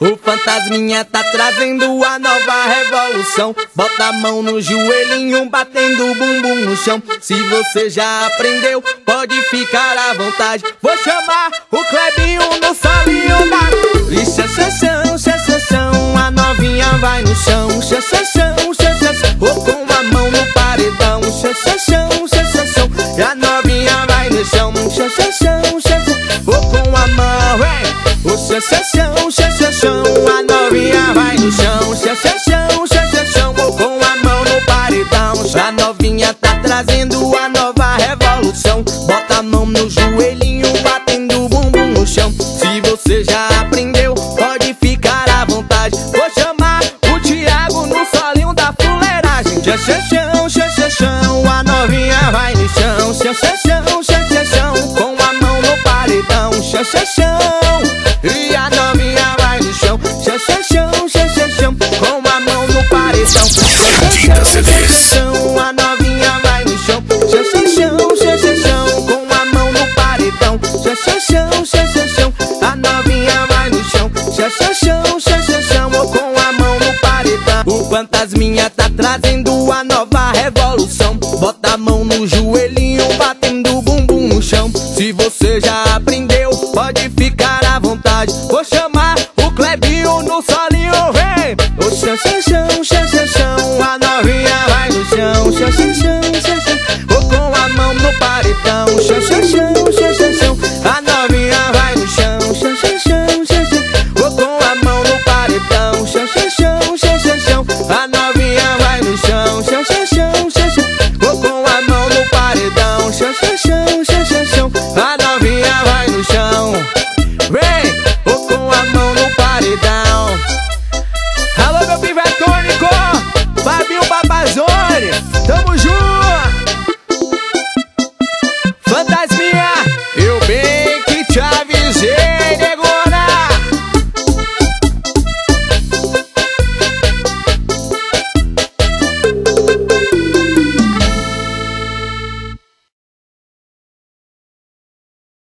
O fantasminha tá trazendo a nova revolução. Bota a mão no joelhinho, batendo o bumbum no chão. Se você já aprendeu, pode ficar à vontade. Vou chamar o Clebinho no salinho da... E xaxaxão, xaxaxão, a novinha vai no chão. Xaxaxão, xaxaxão, ou com a mão no paredão. Xaxaxão, xaxaxão, e a novinha vai no chão. Xaxaxão, xaxaxão, ou com a mão, vem. O xaxaxão, xaxaxão, a novinha vai no chão. Xaxaxão, xaxaxão, ou com a mão no paredão. A novinha tá trazendo a nova revolução. Bota a mão no joelhinho, batendo o bumbum no chão. Se você já aprendeu, pode ficar à vontade. Vou chamar o Thiago no solinho da fuleiragem. Xaxaxão, xaxaxão, a novinha vai no chão. Xaxaxão, xaxaxão, com a mão no paredão. Xaxaxão, e a novinha vai no chão. Xaxaxão, xaxaxão, com a mão no paredão. Xaxaxão, xaxaxão, a novinha vai no chão. Xaxaxão, xaxaxão, com a mão no paredão. Xaxaxão, xaxaxão, a novinha vai no chão. Xaxaxão, xaxaxão, com a mão no paredão. O fantasminha tá trazendo a nova revolução. Bota a mão no joelhinho, batendo o bumbum no chão. Se você já aprendeu, pode ficar à vontade. Vou chamar o Clebinho no solinho, vem. O xaxaxão, xaxaxão, a novinha vai no chão. Xaxaxão, xaxaxão, ou com a mão no paredão. Xaxaxão, xaxaxão, a novinha vai no chão. Xaxaxão, xaxaxão, ou com a mão no paredão. Xaxaxão, xaxaxão, a novinha vai no chão. Xaxaxão, xaxaxão, ou com a mão no paredão. Xaxaxão.